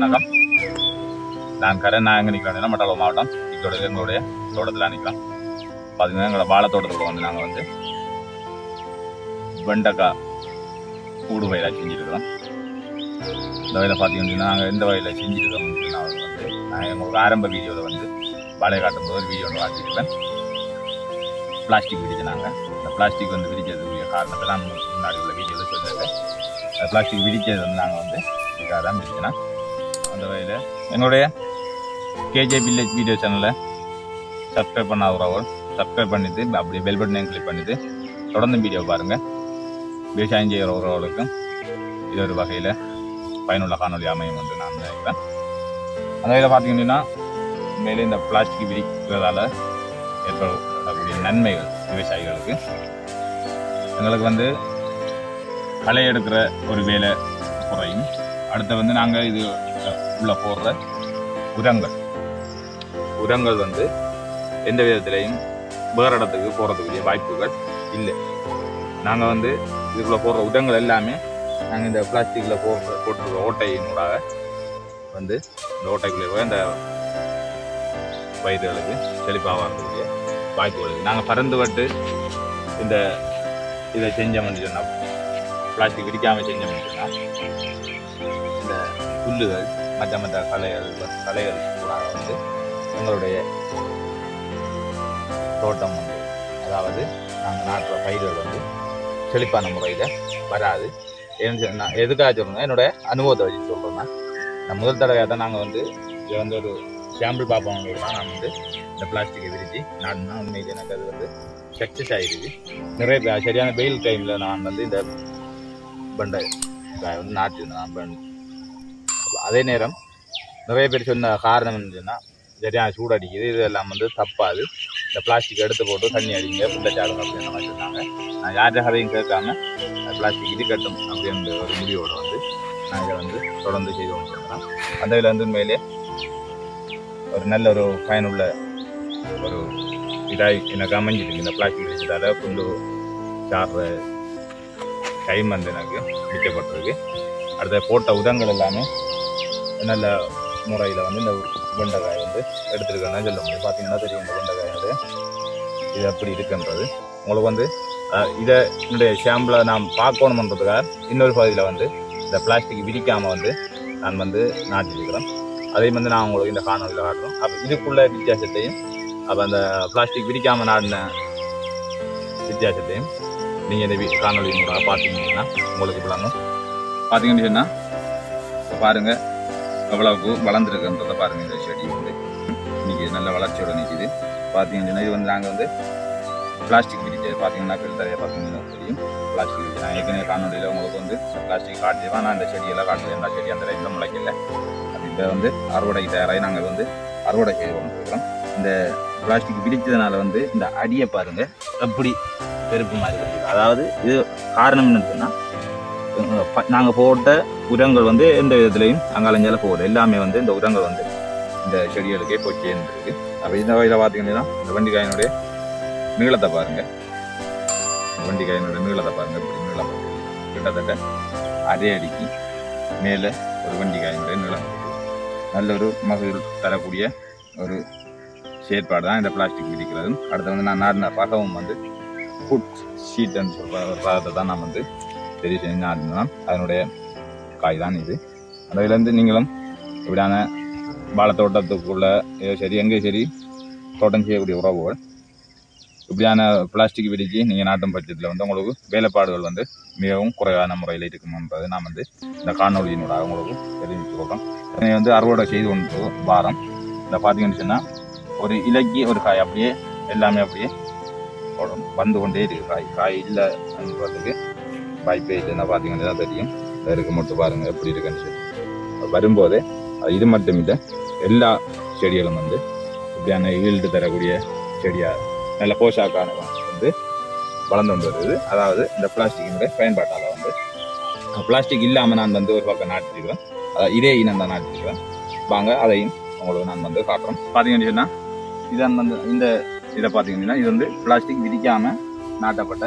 வணக்கம். நான் கரண். நான் எங்கே நிற்கிறேன்? மட்டக்களப்பு மாவட்டம் திக்கோடையில் எங்களுடைய தோட்டத்தில் நிற்கிறோம். பார்த்தீங்கன்னா எங்களோட வாழை தோட்டத்தில் வந்து நாங்கள் வந்து வெண்டைக்காய் கூடு வயலாக செஞ்சுருக்கிறோம். இந்த வயலை பார்த்தீங்கன்னா நாங்கள் எந்த வயலில் செஞ்சுருக்கோம் வந்து நான் எங்களுக்கு ஆரம்ப வீடியோவில் வந்து வாழை காட்டும்போது ஒரு வீடியோ ஒன்று காட்டியிருப்பேன். பிளாஸ்டிக் விரிச்சு நாங்கள் இந்த பிளாஸ்டிக் வந்து விரிச்சதுக்குரிய காரணத்தை நான் முன்னாடி உள்ள வீடியோவில் சொல்லியிருக்கேன். பிளாஸ்டிக் விரிச்சது வந்து நாங்கள் வந்து இதுக்காக தான் விரிச்சோன்னா அந்த வகையில் என்னுடைய கேஜே வில்லேஜ் வீடியோ சேனலை சப்ஸ்கிரைப் பண்ணாதவர்கள் சப்ஸ்கிரைப் பண்ணிவிட்டு அப்படியே பெல் பட்டனையும் கிளிக் பண்ணிவிட்டு தொடர்ந்து வீடியோ பாருங்கள். விவசாயம் செய்கிறவர்களுக்கும் இது ஒரு வகையில் பயனுள்ள காணொலி அமையும் என்று நான் நினைக்கிறேன். அந்த வகையில் பார்த்தீங்கன்னா உண்மையிலே இந்த பிளாஸ்டிக் விரிக்கிறதால ஏற்படக்கூடிய நன்மைகள் விவசாயிகளுக்கு எங்களுக்கு வந்து களை எடுக்கிற ஒரு வேலை குறையும். அடுத்து வந்து நாங்கள் இது உள்ள போடுற உரங்கள் வந்து எந்த விதத்திலையும் வேறு இடத்துக்கு போகிறதுக்குரிய வாய்ப்புகள் இல்லை. நாங்கள் வந்து இதுக்குள்ளே போடுற உரங்கள் எல்லாமே நாங்கள் இந்த பிளாஸ்டிக்கில் போட்டுருக்க ஓட்டையினூடாக வந்து இந்த ஓட்டைக்குள்ளே போய் அந்த பயிர்களுக்கு செழிப்பாகிறதுக்குரிய வாய்ப்புகள் இருக்குது. நாங்கள் பறந்து பட்டு இதை செஞ்சோம்னு சொன்னால் பிளாஸ்டிக் விரிக்காமல் செஞ்சோம்னு சொன்னால் இந்த புல்லுகள் மற்ற களைகள் கூட வந்து எங்களுடைய தோட்டம் வந்து அதாவது நாங்கள் நாட்டுற பயிர்கள் வந்து செழிப்பான முறையில் வராது. நான் எதுக்காக சொல்கிறேன்னா என்னோடய அனுபவத்தை வச்சு சொல்கிறேன்னா நான் முதல் தடவையாக தான் நாங்கள் வந்து இதை வந்து ஒரு சாம்பிள் பார்ப்பவங்களுக்கு தான் நான் வந்து இந்த பிளாஸ்டிக்கை விரித்து நாடுனா உண்மையில் எனக்கு அது வந்து சக்ஸஸ் ஆகிடுது. நிறைய சரியான வெயில் டைமில் நான் வந்து இந்த வெண்டைக்காய் வந்து நாட்டிருந்தேன். அதே நேரம் நிறைய பேர் சொன்ன காரணம் என்னன்னா சரியான சூடடிக்குது, இதெல்லாம் வந்து தப்பாது, இந்த பிளாஸ்டிக் எடுத்து போட்டு தண்ணி அடிங்க புண்டை சாடுங்க அப்படின்ற மாதிரி சொன்னாங்க. நான் யார்கிட்ட கதையும் கேட்காம பிளாஸ்டிக் இது கட்டும் அப்படின்ற ஒரு முடிவோடு வந்து நான் இதை வந்து தொடர்ந்து செய்து கொண்டு சொல்கிறேன். அந்த இதில் வந்து உண்மையிலே ஒரு நல்ல ஒரு பயனுள்ள ஒரு இதாய் எனக்கு அமைஞ்சிருக்கு. இந்த பிளாஸ்டிக் வச்சதால புண்டு சாடுற டைம் வந்து எனக்கு மிச்சப்பட்டிருக்கு. அடுத்த போட்ட உரங்கள் எல்லாமே நல்ல முறையில் வந்து இந்த வெண்டைக்காய் வந்து எடுத்துருக்கேன்னு சொல்ல முடியும். பார்த்தீங்கன்னா தெரியும் இந்த வெண்டைக்காய் வந்து இது எப்படி இருக்குன்றது உங்களுக்கு வந்து இதை என்னுடைய ஷாம்பிளை நான் பார்க்கணுன்றதுக்காக இன்னொரு பகுதியில் வந்து இந்த பிளாஸ்டிக் விரிக்காமல் வந்து நான் வந்து நாட்டிருக்கிறேன். அதையும் வந்து நான் உங்களுக்கு இந்த காணொலியில் காட்டுறோம். அப்போ இதுக்குள்ள வித்தியாசத்தையும் அப்போ அந்த பிளாஸ்டிக் விரிக்காமல் நாடின வித்தியாசத்தையும் நீங்கள் இந்த காணொலி மூலமாக பார்த்தீங்கன்னா உங்களுக்கு விளங்கும். பார்த்தீங்கன்னு சொன்னால் இப்போ பாருங்கள் எவ்வளவுக்கு வளர்ந்துருக்குன்றதை பாருங்கள். இந்த செடி வந்து இன்றைக்கி நல்ல வளர்ச்சியோடு நிற்கிது. பார்த்தீங்கன்னா இது வந்து நாங்கள் வந்து பிளாஸ்டிக் விரிச்சது பார்த்தீங்கன்னா பெருத்தரையை பார்த்தீங்கன்னா தெரியும். பிளாஸ்டிக் விரிச்சு நான் ஏற்கனவே காணொலியில் உங்களுக்கு வந்து பிளாஸ்டிக் காட்டிடுவேன். நான் இந்த செடியெல்லாம் காட்டுவேன். எல்லா செடி அந்த டைமில் முளைக்கல. அது இப்போ வந்து அறுவடை தயாராகி நாங்கள் வந்து அறுவடை செய்து கொண்டிருக்கிறோம். இந்த பிளாஸ்டிக் விரிச்சதுனால வந்து இந்த அடியை பாருங்கள் எப்படி பெருப்பு மாதிரி இருக்குது. அதாவது இது காரணம் என்னன்னு சொன்னால் நாங்கள் போட்ட உரங்கள் வந்து எந்த விதத்துலையும் அங்காலஞ்சால போகுது. எல்லாமே வந்து இந்த உரங்கள் வந்து இந்த செடிகளுக்கே போய் சேர்ந்துருக்கு. அப்போ இந்த வகையில் பார்த்தீங்கன்னா இந்த வெண்டைக்காயினுடைய நீளத்தை பாருங்கள். வெண்டைக்காயினுடைய நீளத்தை பாருங்கள். இப்படி நீளம் கிட்டத்தட்ட அதே அடிக்கு மேலே ஒரு வெண்டைக்காயினுடைய நீளம் நல்ல ஒரு மகசூல் தரக்கூடிய ஒரு செயற்பாடு தான் இந்த பிளாஸ்டிக் விரிக்கிறது. அடுத்து வந்து நான் நாடின ரகமும் வந்து ஃபுட் ஷீட்னு சொல்கிற ரகத்தை தான் நான் வந்து தெரிவு செஞ்சு நாடினோம். அதனுடைய காய் தான் இது. அந்த இதுலேருந்து நீங்களும் இப்படியான வாழை தோட்டத்துக்குள்ள சரி எங்கேயும் சரி தோட்டம் செய்யக்கூடிய உறவுகள் இப்படியான பிளாஸ்டிக் விரிச்சு நீங்கள் நாட்டும் பட்சத்தில் வந்து உங்களுக்கு வேலைப்பாடுகள் வந்து மிகவும் குறைவான முறையில் இருக்குமன்றது நான் வந்து இந்த காணொலியினோட உங்களுக்கு தெரிவித்து சொல்கிறோம். வந்து அறுவடை செய்து கொண்டு வாரம் இந்த பார்த்தீங்கன்னு சொன்னால் ஒரு இலக்கி ஒரு காய் அப்படியே எல்லாமே அப்படியே வந்து கொண்டே இருக்குது. காய் இல்லைன்றதுக்கு வாய்ப்பே இல்லைன்னா பார்த்தீங்கன்னா தான் தெரியும். இருக்கு மட்டும் பாருங்கள் எப்படி இருக்குன்னு சொல்லி வரும்போதே இது மட்டும் இல்லை, எல்லா செடிகளும் வந்து இப்படியான ஈல்டு தரக்கூடிய செடியாக நல்ல போஷாக்கான வந்து வளர்ந்து கொண்டு வருது. அதாவது இந்த பிளாஸ்டிக்கினுடைய பயன்பாட்டால் வந்து பிளாஸ்டிக் இல்லாமல் நான் வந்து ஒரு பக்கம் நாட்டிருக்கிறேன். அதாவது இதே இனம் தான் நாட்டிருக்கிறேன். வாங்க அதையும் உங்களுக்கு நான் வந்து காட்டுறேன். பார்த்தீங்கன்னு சொன்னால் இதான் வந்து இந்த இதை பார்த்தீங்கன்னா இது வந்து பிளாஸ்டிக் விரிக்காமல் நாட்டப்பட்ட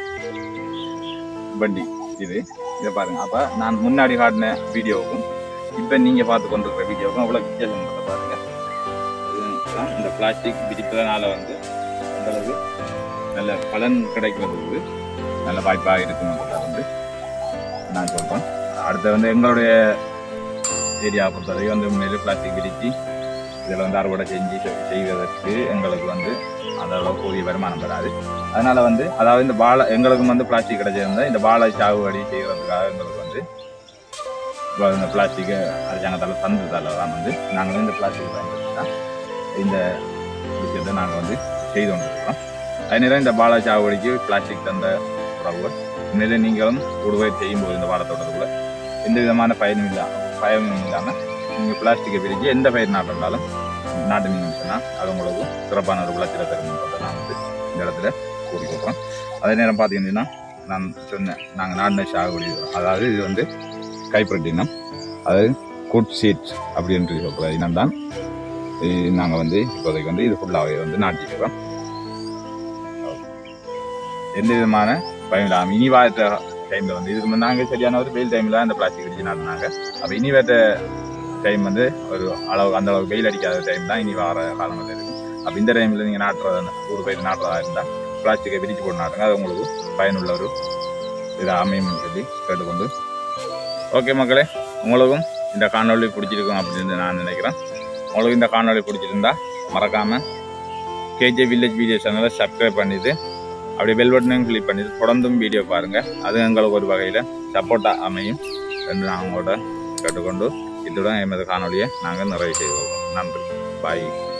வண்டி இது. இதை பாருங்கள். அப்போ நான் முன்னாடி காட்டின வீடியோவுக்கும் இப்போ நீங்கள் பார்த்து கொண்டிருக்கிற வீடியோவுக்கும் அவ்வளோ வித்தியாசம் பாருங்கள். இதுதான் இந்த பிளாஸ்டிக் பிரிப்பதனால வந்து அந்தளவு நல்ல பலன் கிடைக்கிறதுக்கு நல்ல வாய்ப்பாக இருக்குங்கிறத வந்து நான் சொல்கிறேன். அடுத்து வந்து எங்களுடைய ஏரியா பொறுத்தவரை வந்து உண்மையிலே பிளாஸ்டிக் பிரித்து இதில் வந்து அறுவடை செய்வதற்கு எங்களுக்கு வந்து அந்த அளவுக்கு போதிய வருமானம் வராது. அதனால் வந்து அதாவது இந்த வாழை எங்களுக்கும் வந்து பிளாஸ்டிக் கிடைச்சிருந்தால் இந்த வாழை சாகுபடி செய்கிறதுக்காக எங்களுக்கு வந்து இப்போ இந்த பிளாஸ்டிக்கை அரசாங்கத்தால் தந்ததால் தான் வந்து நாங்கள் இந்த பிளாஸ்டிக் பயன்படுத்தி தான் இந்த விஷயத்தை நாங்கள் வந்து செய்து கொண்டிருக்கிறோம். அதே நேரம் இந்த வாழை சாகுபடிக்கு பிளாஸ்டிக் தந்த உறவுகள் உண்மையிலே நீங்களும் கூடுதல் செய்யும்போது இந்த வாழைத்தோட்டத்துக்குள்ள எந்த விதமான பயனும் இல்லாமல் நீங்கள் பிளாஸ்டிக்கை பிரித்து எந்த பயிர் நாட்டினாலும் நாட்டினீங்கன்னு சொன்னால் அது உங்களுக்கு சிறப்பான ஒரு விளைச்சலை தரும்ன்றதை நான் வந்து இந்த இடத்துல கூறி கொடுக்குறோம். அதே நேரம் பார்த்தீங்கன்னா நான் சொன்னேன் நாங்கள் நாட்டின சாகுபடி, அதாவது இது வந்து கைப்பற்றி இனம், அதாவது குட் சீட்ஸ் அப்படின்ட்டு சொல்கிற இனம் தான் நாங்கள் வந்து இப்போதைக்கு வந்து இது ஃபுல்லாகவே வந்து நாட்டிக்கிறோம். எந்த விதமான பயம் இல்லாமல் இனி வாய்த்த டைமில் வந்து இதுக்கு நாங்கள் சரியான ஒரு வெயில் டைமில் அந்த பிளாஸ்டிக் அடிச்சு நாட்டினாங்க. அப்போ இனி வேற்ற டைம் வந்து ஒரு அளவு அந்த அளவுக்கு வெயில் அடிக்காத டைம் தான் இனி வர காலங்கள் இருக்கும். அப்போ இந்த டைமில் நீங்கள் நாட்டுறதா ஒரு பயிர் நாட்டுறதா இருந்தால் பிளாஸ்டிக்கை விரிச்சு போட்டு நாட்டுங்க. அது உங்களுக்கு பயனுள்ள ஒரு இதாக அமையும்னு சொல்லி கேட்டுக்கொண்டு, ஓகே மக்களே, உங்களுக்கும் இந்த காணொலி பிடிச்சிருக்கும் அப்படின்னு நான் நினைக்கிறேன். உங்களுக்கு இந்த காணொலி பிடிச்சிருந்தா மறக்காமல் கேஜே வில்லேஜ் வீடியோ சேனலை சப்ஸ்கிரைப் பண்ணிவிட்டு அப்படியே பெல் பட்டனையும் கிளிக் பண்ணிவிட்டு தொடர்ந்தும் வீடியோ பாருங்கள். அது எங்களுக்கு ஒரு வகையில் சப்போர்ட்டாக அமையும் என்று நான் உங்களோட கேட்டுக்கொண்டு இத்துடன் எமது காணொலியை நாங்கள் நிறைவு செய்து கொள்வோம். நன்றி, பாய்.